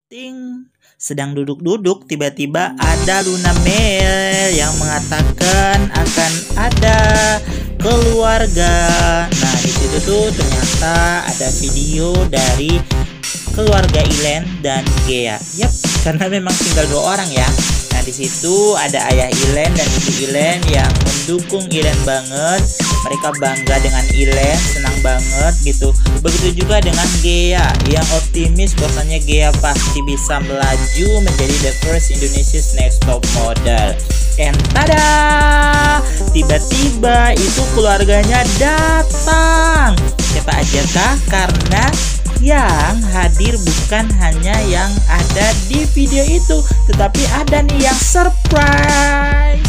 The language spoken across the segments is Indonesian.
Ting, sedang duduk-duduk tiba-tiba ada Luna Mel yang mengatakan akan ada keluarga. Nah, di situ tuh ternyata ada video dari keluarga Ilen dan Gea. Yap, karena memang tinggal 2 orang ya. Nah, di situ ada ayah Ilen dan ibu Ilen yang mendukung Ilen banget. Mereka bangga dengan Ilen, senang banget gitu. Begitu juga dengan Gea yang optimis bahwasanya Gea pasti bisa melaju menjadi the first Indonesia's next top model. And tada! Tiba-tiba itu keluarganya datang. Siapa aja kah? Karena yang hadir bukan hanya yang ada di video itu, tetapi ada nih yang surprise.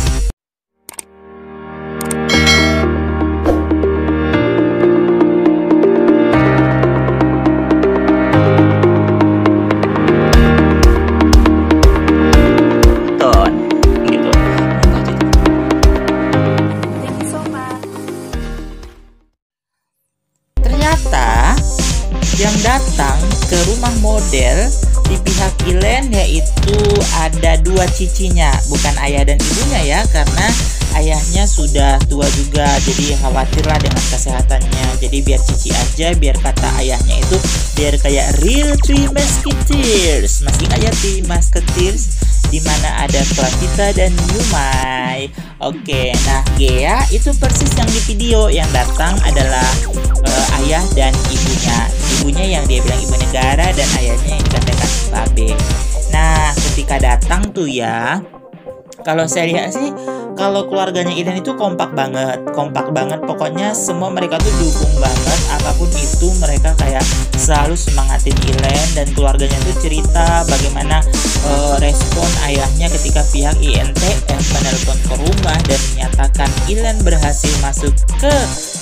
Ternyata yang datang ke rumah model di pihak Ilen yaitu ada 2 cicinya, bukan ayah dan ibunya ya, karena ayahnya sudah tua juga, jadi khawatirlah dengan kesehatannya. Jadi biar cici aja, biar kata ayahnya itu biar kayak real Three Musketeers. Masih kayak Three Musketeers dimana ada Clavita dan Yumai. Oke, nah Gea itu persis yang di video. Yang datang adalah ayah dan ibunya. Ibunya yang dia bilang ibu negara dan ayahnya yang dikatakan babe. Nah, ketika datang tuh ya, kalau saya lihat sih, kalau keluarganya Ilen itu kompak banget. Pokoknya semua mereka tuh dukung banget. Apapun itu mereka kayak selalu semangatin Ilen, dan keluarganya tuh cerita bagaimana respon ayahnya ketika pihak INTF menelpon ke rumah dan menyatakan Ilen berhasil masuk ke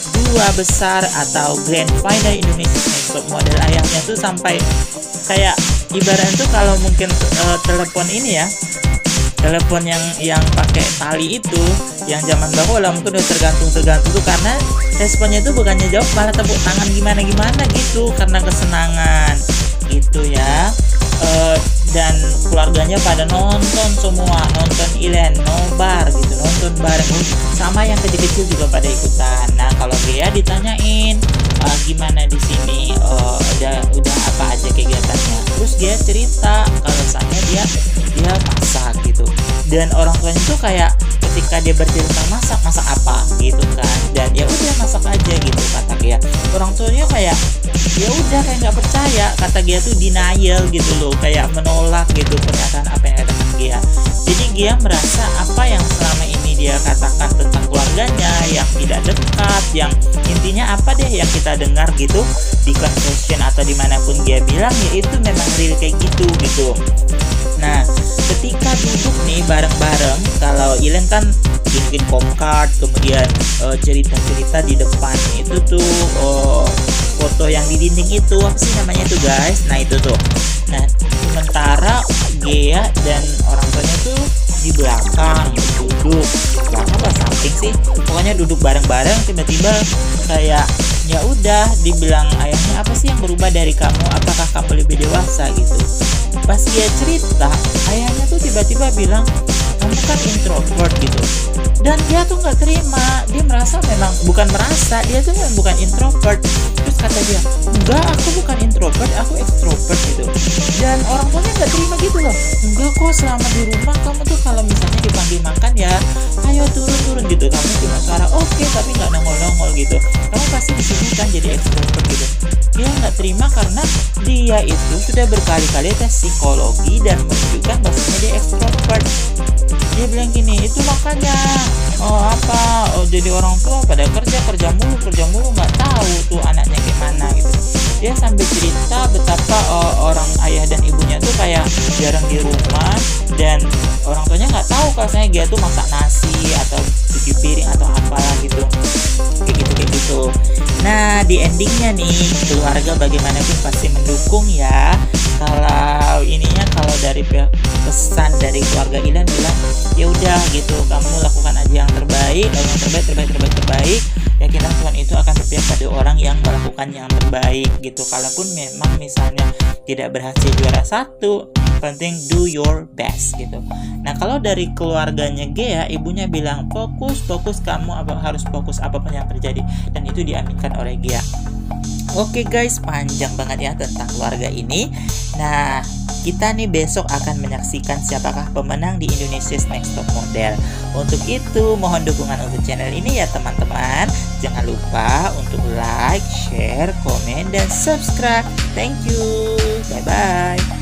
2 besar atau Grand Final Indonesia Next Top Model. Ayahnya tuh sampai kayak ibaratnya tuh kalau mungkin telepon ini ya, telepon yang pakai tali itu, yang zaman dahulu lah mungkin udah tergantung tuh, karena responnya itu bukannya jawab malah tepuk tangan gimana gitu karena kesenangan gitu ya. Dan keluarganya pada nonton semua, nonton Ilen nobar gitu, nonton bareng sama yang kecil-kecil juga pada ikutan. Nah, kalau Gea ditanyain gimana di sini, udah apa aja kegiatannya, terus Gea cerita kalau misalnya dia masak gitu, dan orang tuanya tuh kayak ketika dia bercerita masak apa gitu kan, dan ya udah masak aja gitu kata Gea. Orang tuanya kayak ya udah kayak nggak percaya, kata Gea tuh denial gitu loh, kayak menolak gitu pernyataan apa yang katakan Gea. Jadi Gea merasa apa yang selama ini dia katakan tentang keluarganya yang tidak dekat, yang intinya apa deh yang kita dengar gitu di confession atau dimanapun Gea bilang ya itu memang real kayak gitu. Nah, ketika duduk nih bareng-bareng, kalau Ilen kan bikin card, kemudian cerita-cerita di depan itu tuh foto yang di dinding itu apa sih namanya tuh guys. Nah itu tuh. Nah, sementara Gea dan orang tuanya tuh di belakang duduk, belakang apa samping sih, pokoknya duduk bareng-bareng. Tiba-tiba kayak ya udah dibilang ayahnya, apa sih yang berubah dari kamu, apakah kamu lebih dewasa gitu. Pas dia cerita, ayahnya tuh tiba-tiba bilang kamu kan introvert gitu, dan dia tuh nggak terima. Dia merasa memang dia tuh memang bukan introvert. Terus kata dia, enggak, aku bukan introvert, aku extrovert gitu. Dan orang tuanya nggak terima gitu loh. Enggak kok, selama di rumah kamu tuh kalau misalnya dipanggil makan ya ayo turun gitu, kamu cuma suara oke tapi nggak nongol gitu. Kamu pasti di sini kan jadi extrovert gitu. Dia nggak terima karena dia itu sudah berkali-kali tes psikologi dan menunjukkan bahwasanya dia extrovert. Dia bilang gini, itu makanya jadi orang tua pada kerja mulu nggak tahu tuh anaknya gimana gitu. Dia sambil cerita betapa orang ayah dan ibunya tuh kayak jarang di rumah, dan orang tuanya nggak tahu kalau saya dia tuh masak nasi atau cuci piring atau apalah gitu, kayak gitu. Nah, di endingnya nih keluarga bagaimanapun pasti mendukung ya kalau ininya kalau dari pesan dari keluarga Ilan bilang ya udah gitu, kamu lakukan aja yang terbaik, yang terbaik. Yakinlah Tuhan itu akan berpihak pada orang yang melakukan yang terbaik gitu. Kalaupun memang misalnya tidak berhasil juara 1, penting do your best gitu. Nah kalau dari keluarganya Gea, ibunya bilang fokus kamu harus fokus apapun yang terjadi, dan itu diaminkan oleh Gea. Oke guys, panjang banget ya tentang keluarga ini. Nah kita nih besok akan menyaksikan siapakah pemenang di Indonesia's Next Top Model. Untuk itu mohon dukungan untuk channel ini ya teman-teman. Jangan lupa untuk like, share, komen, dan subscribe. Thank you. Bye-bye.